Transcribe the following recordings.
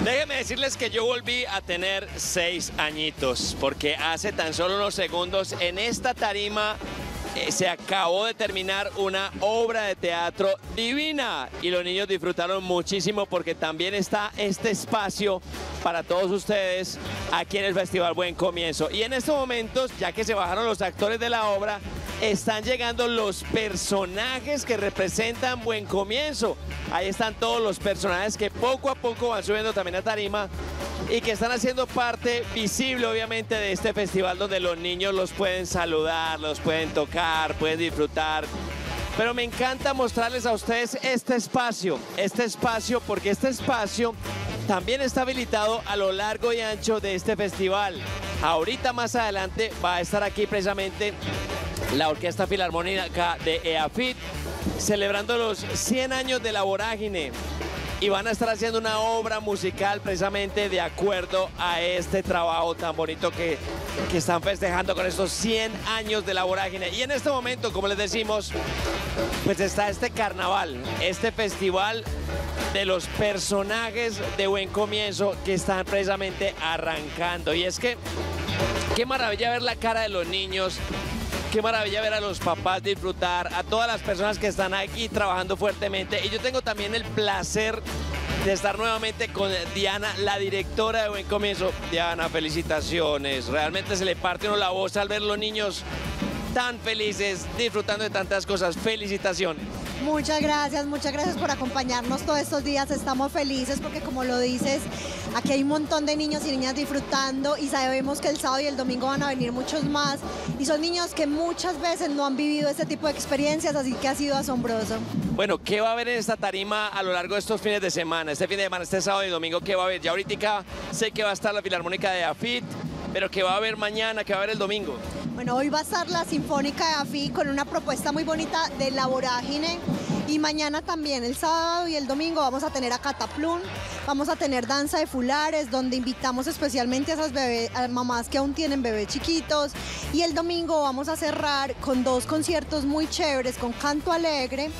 Déjenme decirles que yo volví a tener 6 añitos, porque hace tan solo unos segundos en esta tarima se acabó de terminar una obra de teatro divina y los niños disfrutaron muchísimo porque también está este espacio para todos ustedes aquí en el Festival Buen Comienzo. Y en estos momentos, ya que se bajaron los actores de la obra, están llegando los personajes que representan Buen Comienzo. Ahí están todos los personajes que poco a poco van subiendo también a tarima y que están haciendo parte visible, obviamente, de este festival donde los niños los pueden saludar, los pueden tocar, pueden disfrutar. Pero me encanta mostrarles a ustedes este espacio porque este espacio también está habilitado a lo largo y ancho de este festival. Ahorita más adelante va a estar aquí precisamente la Orquesta Filarmónica de EAFIT, celebrando los 100 años de La Vorágine. Y van a estar haciendo una obra musical precisamente de acuerdo a este trabajo tan bonito que están festejando con estos 100 años de La Vorágine. Y en este momento, como les decimos, pues está este carnaval, este festival de los personajes de Buen Comienzo que están precisamente arrancando. Y es que, qué maravilla ver la cara de los niños. Qué maravilla ver a los papás disfrutar, a todas las personas que están aquí trabajando fuertemente. Y yo tengo también el placer de estar nuevamente con Diana, la directora de Buen Comienzo. Diana, felicitaciones. Realmente se le parte uno la voz al ver los niños tan felices, disfrutando de tantas cosas. Felicitaciones. Muchas gracias por acompañarnos todos estos días. Estamos felices porque, como lo dices, aquí hay un montón de niños y niñas disfrutando y sabemos que el sábado y el domingo van a venir muchos más y son niños que muchas veces no han vivido este tipo de experiencias, así que ha sido asombroso. Bueno, ¿qué va a haber en esta tarima a lo largo de estos fines de semana? Este fin de semana, este sábado y domingo, ¿qué va a haber? Ya ahorita sé que va a estar la Filarmónica de EAFIT, pero ¿qué va a haber mañana? ¿Qué va a haber el domingo? Bueno, hoy va a estar la Sinfónica de EAFIT con una propuesta muy bonita de La Vorágine. Y mañana también, el sábado y el domingo, vamos a tener a Cataplún, vamos a tener danza de fulares, donde invitamos especialmente a esas a mamás que aún tienen bebés chiquitos. Y el domingo vamos a cerrar con 2 conciertos muy chéveres, con Canto Alegre,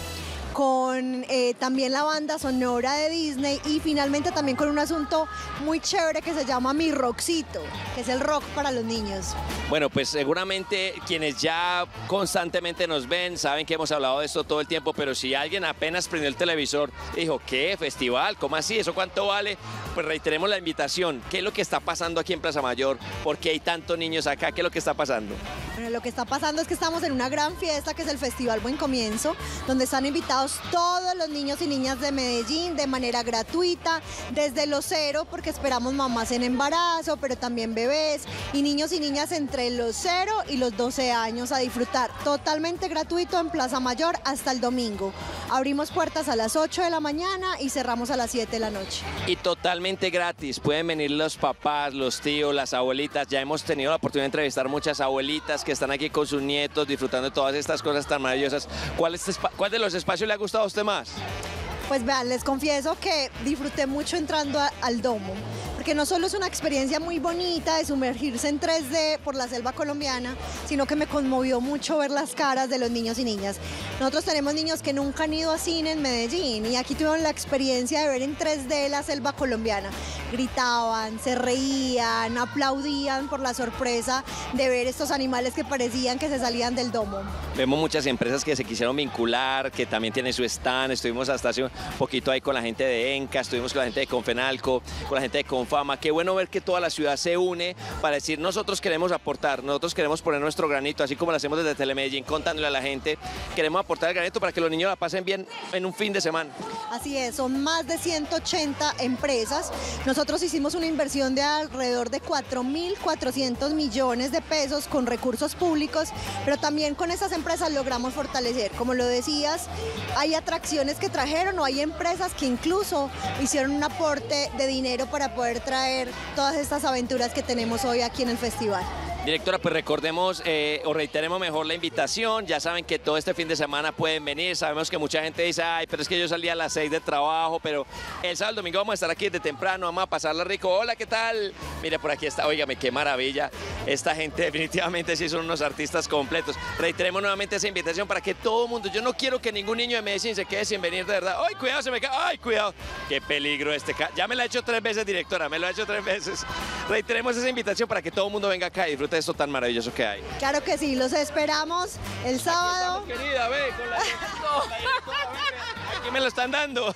con también la banda sonora de Disney y finalmente también con un asunto muy chévere que se llama Mi Rockcito, que es el rock para los niños. Bueno, pues seguramente quienes ya constantemente nos ven saben que hemos hablado de esto todo el tiempo, pero si alguien apenas prendió el televisor y dijo, ¿qué? ¿Festival? ¿Cómo así? ¿Eso cuánto vale? Pues reiteremos la invitación. ¿Qué es lo que está pasando aquí en Plaza Mayor? ¿Por qué hay tantos niños acá? ¿Qué es lo que está pasando? Bueno, lo que está pasando es que estamos en una gran fiesta que es el Festival Buen Comienzo, donde están invitados todos los niños y niñas de Medellín de manera gratuita, desde los 0, porque esperamos mamás en embarazo, pero también bebés y niños y niñas entre los 0 y los 12 años a disfrutar totalmente gratuito en Plaza Mayor hasta el domingo. Abrimos puertas a las 8 de la mañana y cerramos a las 7 de la noche. Y totalmente gratis, pueden venir los papás, los tíos, las abuelitas. Ya hemos tenido la oportunidad de entrevistar muchas abuelitas que están aquí con sus nietos disfrutando de todas estas cosas tan maravillosas. ¿Cuál de los espacios le ha gustado a usted más? Pues vean, les confieso que disfruté mucho entrando al domo, porque no solo es una experiencia muy bonita de sumergirse en 3D por la selva colombiana, sino que me conmovió mucho ver las caras de los niños y niñas. Nosotros tenemos niños que nunca han ido a cine en Medellín y aquí tuvieron la experiencia de ver en 3D la selva colombiana. Gritaban, se reían, aplaudían por la sorpresa de ver estos animales que parecían que se salían del domo. Vemos muchas empresas que se quisieron vincular, que también tienen su stand. Estuvimos hasta hace un poquito ahí con la gente de ENCA, estuvimos con la gente de Confenalco, con la gente de Confama. Qué bueno ver que toda la ciudad se une para decir, nosotros queremos aportar, nosotros queremos poner nuestro granito, así como lo hacemos desde Telemedellín, contándole a la gente, queremos aportar el granito para que los niños la pasen bien en un fin de semana. Así es, son más de 180 empresas. Nosotros hicimos una inversión de alrededor de 4.400 millones de pesos con recursos públicos, pero también con estas empresas logramos fortalecer. Como lo decías, hay atracciones que trajeron o hay empresas que incluso hicieron un aporte de dinero para poder traer todas estas aventuras que tenemos hoy aquí en el festival. Directora, pues recordemos o reiteremos mejor la invitación. Ya saben que todo este fin de semana pueden venir. Sabemos que mucha gente dice, ay, pero es que yo salí a las 6 de trabajo, pero el sábado, domingo vamos a estar aquí desde temprano, vamos a pasarla rico. Hola, ¿qué tal? Mire, por aquí está, óigame, qué maravilla. Esta gente definitivamente sí son unos artistas completos. Reiteremos nuevamente esa invitación para que todo el mundo, yo no quiero que ningún niño de Medellín se quede sin venir de verdad. ¡Ay, cuidado, se me cae! ¡Ay, cuidado! ¡Qué peligro este! Ya me lo ha hecho 3 veces, directora, me lo ha hecho 3 veces. Reiteremos esa invitación para que todo el mundo venga acá y disfrute de esto tan maravilloso que hay. Claro que sí, los esperamos el sábado. Aquí estamos, querida, ve, con la directora, aquí me lo están dando.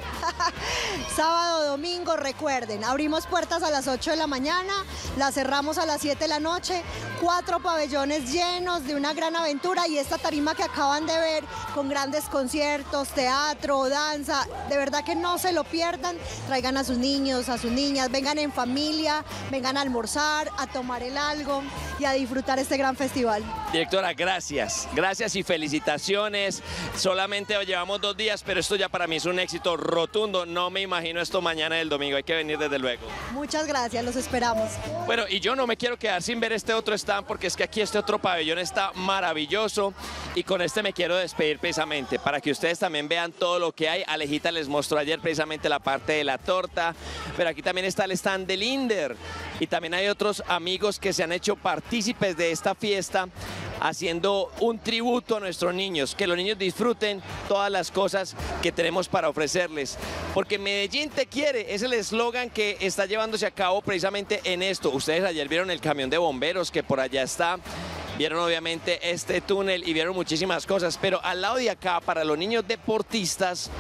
Sábado, domingo, recuerden, abrimos puertas a las 8 de la mañana, las cerramos a las 7 de la noche, 4 pabellones llenos de una gran aventura y esta tarima que acaban de ver con grandes conciertos, teatro, danza, de verdad que no se lo pierdan, traigan a sus niños, a sus niñas, vengan en familia, vengan a almorzar, a tomar el algo y a disfrutar este gran festival. Directora, gracias, gracias y felicitaciones. Solamente llevamos 2 días, pero esto ya para mí es un éxito rotundo. No me imagino esto mañana y el domingo, hay que venir desde luego. Muchas gracias, los esperamos. Bueno, y yo no me quiero quedar sin ver este otro stand porque es que aquí este otro pabellón está maravilloso y con este me quiero despedir precisamente para que ustedes también vean todo lo que hay. Alejita les mostró ayer precisamente la parte de la torta, pero aquí también está el stand de Linder y también hay otros amigos que se han hecho partícipes de esta fiesta haciendo un tributo a nuestros niños, que los niños disfruten todas las cosas que tenemos para ofrecerles, porque Medellín te quiere, es el eslogan que está llevándose a cabo precisamente en esto. Ustedes ayer vieron el camión de bomberos que por allá está, vieron obviamente este túnel y vieron muchísimas cosas, pero al lado de acá, para los niños deportistas,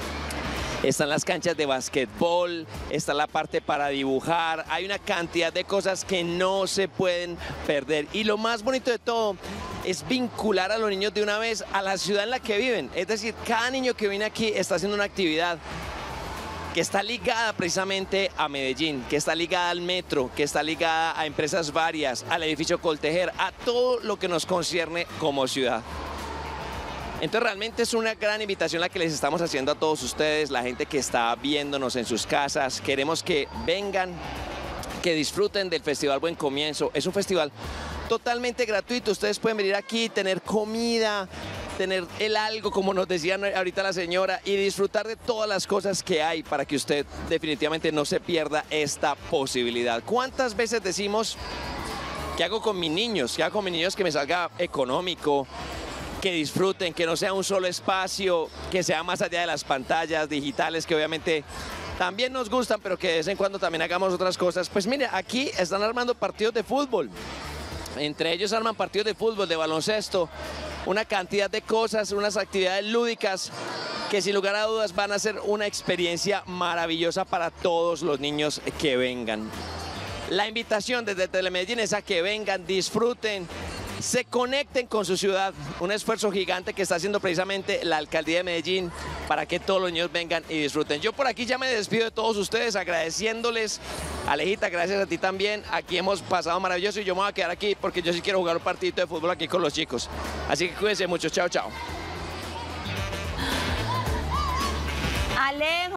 están las canchas de basquetbol, está la parte para dibujar, hay una cantidad de cosas que no se pueden perder. Y lo más bonito de todo es vincular a los niños de una vez a la ciudad en la que viven. Es decir, cada niño que viene aquí está haciendo una actividad que está ligada precisamente a Medellín, que está ligada al metro, que está ligada a empresas varias, al edificio Coltejer, a todo lo que nos concierne como ciudad. Entonces realmente es una gran invitación la que les estamos haciendo a todos ustedes, la gente que está viéndonos en sus casas. Queremos que vengan, que disfruten del Festival Buen Comienzo. Es un festival totalmente gratuito. Ustedes pueden venir aquí, tener comida, tener el algo, como nos decían ahorita la señora, y disfrutar de todas las cosas que hay para que usted definitivamente no se pierda esta posibilidad. ¿Cuántas veces decimos qué hago con mis niños? ¿Qué hago con mis niños que me salga económico? Que disfruten, que no sea un solo espacio, que sea más allá de las pantallas digitales que obviamente también nos gustan, pero que de vez en cuando también hagamos otras cosas. Pues mire, aquí están armando partidos de fútbol, entre ellos arman partidos de fútbol, de baloncesto, una cantidad de cosas, unas actividades lúdicas que sin lugar a dudas van a ser una experiencia maravillosa para todos los niños que vengan. La invitación desde Telemedellín es a que vengan, disfruten, se conecten con su ciudad, un esfuerzo gigante que está haciendo precisamente la Alcaldía de Medellín para que todos los niños vengan y disfruten. Yo por aquí ya me despido de todos ustedes agradeciéndoles. Alejita, gracias a ti también, aquí hemos pasado maravilloso y yo me voy a quedar aquí porque yo sí quiero jugar un partidito de fútbol aquí con los chicos. Así que cuídense mucho, chao, chao. Alejo.